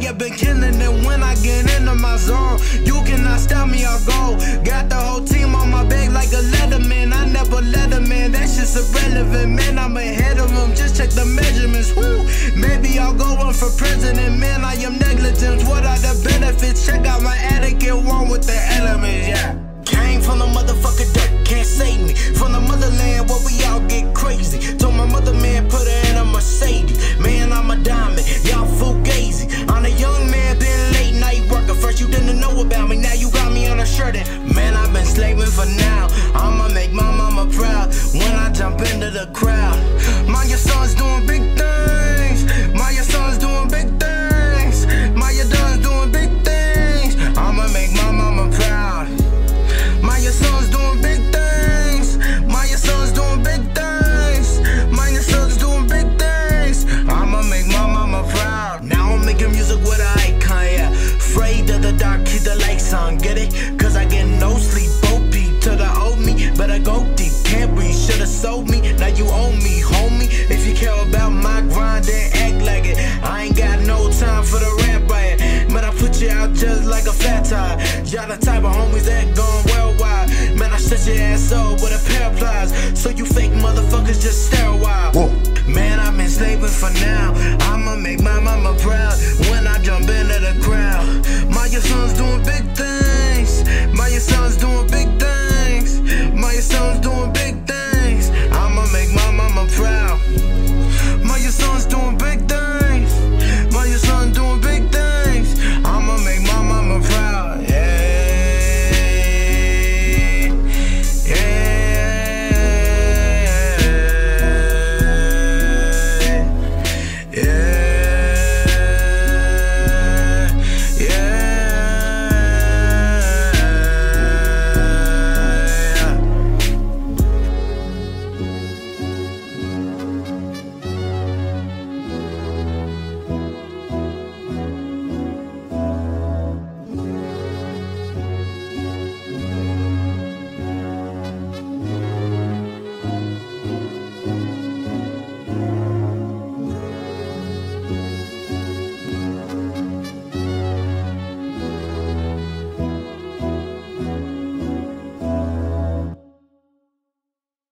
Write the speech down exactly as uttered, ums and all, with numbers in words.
have been killing it when I get into my zone. You cannot stop me, I'll go. Got the whole team on my back like a Letterman. I never let them in, that shit's irrelevant. Man, I'm ahead of them, just check the measurements. Woo. Maybe I'll go run for president. Man, I am negligent, what are the benefits? Check out my etiquette, one with the elements, yeah. Came from the motherfucker dirt, can't save me. From the motherland where we all get crazy. Told my mother, man, put her in a Mercedes. Man, I'm a diamond, y'all fugazi. I'm a young man, been late night working. First you didn't know about me, now you got me on a shirt. And man, I've been slaving for now. I'ma make my mama proud when I jump into the crowd. My your son's doing big things. My your son's doing big things. My your son's doing big things. I'ma make my mama proud. My your son's doing big things. My your son's doing big things. My your son's doing big things. I'ma make my mama proud. Now I'm making music with an icon, yeah. Afraid of the dark, keep the lights on, get it? Cause I get no sleep, O P to the old me. Better go deep, can't breathe, should've sold me. Now you own me, homie. If you care about my grind, then act like it. I ain't got no time for the rap riot. Man, I put you out just like a fat tire. Y'all the type of homies that gone worldwide. Man, I shut your ass up with a pair of pliers. So you fake motherfuckers just sterile. Whoa. Man, I've been slaving for now. I'ma make my mama proud when I jump into the crowd. My your son's doing big things.